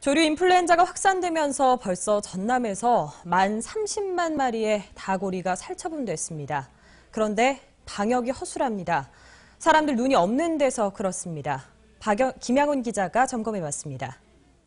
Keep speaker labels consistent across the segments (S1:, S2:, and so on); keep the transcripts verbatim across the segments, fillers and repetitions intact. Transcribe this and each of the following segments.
S1: 조류 인플루엔자가 확산되면서 벌써 전남에서 만 삼십만 마리의 다고리가 살처분됐습니다. 그런데 방역이 허술합니다. 사람들 눈이 없는 데서 그렇습니다. 박영, 김양훈 기자가 점검해봤습니다.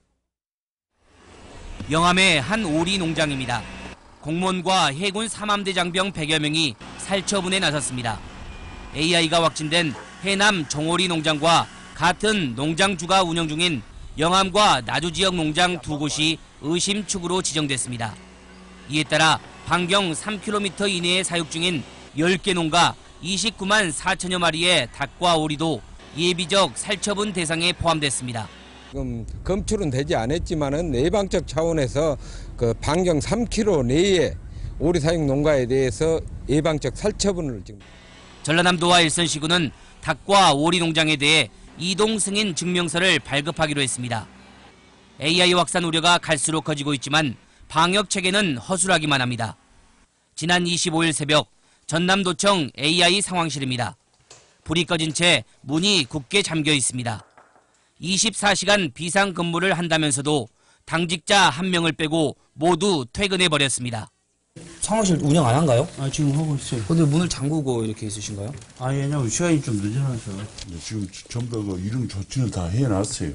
S2: 영암의 한 오리 농장입니다. 공무원과 해군 삼함대 장병 백여 명이 살처분에 나섰습니다. 에이아이가 확진된 해남 정오리 농장과 같은 농장주가 운영 중인 영암과 나주 지역 농장 두 곳이 의심축으로 지정됐습니다. 이에 따라 반경 삼 킬로미터 이내에 사육 중인 열 개 농가 이십구만 사천여 마리의 닭과 오리도 예비적 살처분 대상에 포함됐습니다.
S3: 지금 검출은 되지 않았지만은 예방적 차원에서 그 반경 삼 킬로미터 내에 오리 사육 농가에 대해서 예방적 살처분을 지금.
S2: 전라남도와 일선시군은 닭과 오리 농장에 대해 이동 승인 증명서를 발급하기로 했습니다. 에이아이 확산 우려가 갈수록 커지고 있지만 방역 체계는 허술하기만 합니다. 지난 이십오일 새벽 전남도청 에이아이 상황실입니다. 불이 꺼진 채 문이 굳게 잠겨 있습니다. 이십사 시간 비상 근무를 한다면서도 당직자 한 명을 빼고 모두 퇴근해버렸습니다.
S4: 상황실 운영 안 한가요?
S5: 아, 지금 하고 있어요.
S4: 근데 문을 잠그고 이렇게 있으신가요?
S5: 아, 왜냐면 시간이 좀 늦어서.
S6: 지금 전부 그 이런 조치는 다 해놨어요.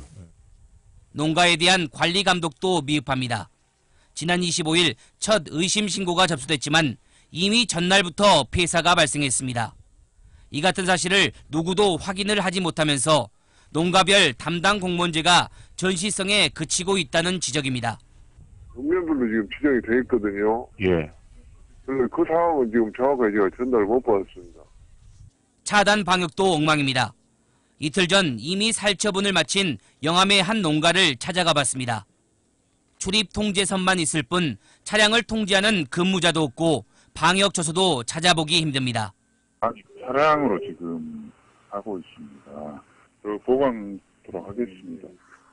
S2: 농가에 대한 관리 감독도 미흡합니다. 지난 이십오일 첫 의심 신고가 접수됐지만 이미 전날부터 폐사가 발생했습니다. 이 같은 사실을 누구도 확인을 하지 못하면서 농가별 담당 공무원제가 전시성에 그치고 있다는 지적입니다.
S7: 국면별로 지금 지정이 돼 있거든요.
S6: 예.
S7: 그래서 그 상황은 지금 정확하게 제가 전달을 못 받았습니다.
S2: 차단 방역도 엉망입니다. 이틀 전 이미 살처분을 마친 영암의 한 농가를 찾아가 봤습니다. 출입 통제선만 있을 뿐 차량을 통제하는 근무자도 없고 방역 조서도 찾아보기 힘듭니다.
S6: 아직 차량으로 지금 하고 있습니다. 보강토록 하겠습니다.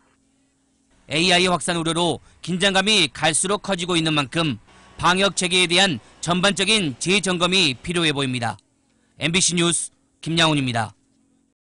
S2: 에이아이 확산 우려로 긴장감이 갈수록 커지고 있는 만큼 방역 체계에 대한 전반적인 재점검이 필요해 보입니다. 엠비씨 뉴스 김양훈입니다.